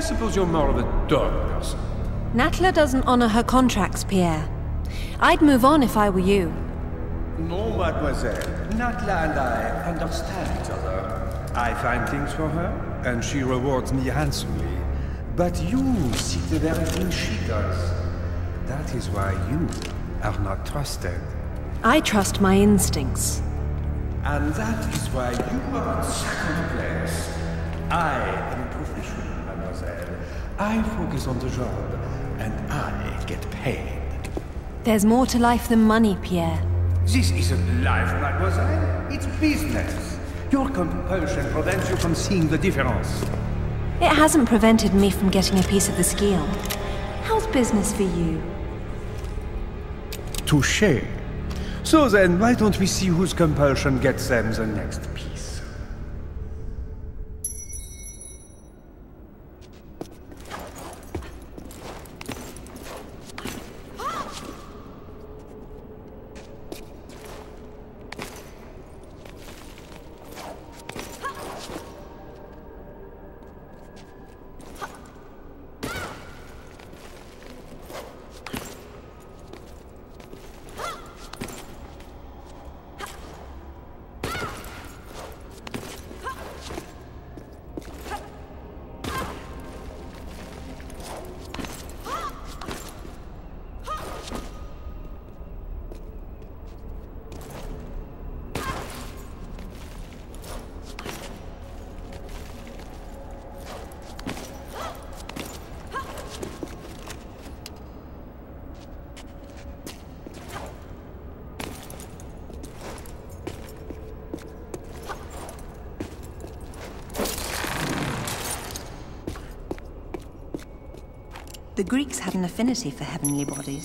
suppose you're more of a dog person. Natla doesn't honor her contracts, Pierre. I'd move on if I were you. No, mademoiselle. Natla and I understand each other. I find things for her, and she rewards me handsomely. But you seek the very thing she does. That is why you are not trusted. I trust my instincts. And that is why you are in second place. I am a professional, mademoiselle. I focus on the job, and I get paid. There's more to life than money, Pierre. This isn't life, mademoiselle. It's business. Your compulsion prevents you from seeing the difference. It hasn't prevented me from getting a piece of the skill. How's business for you? Touché. So then, why don't we see whose compulsion gets them the next piece? The Greeks had an affinity for heavenly bodies.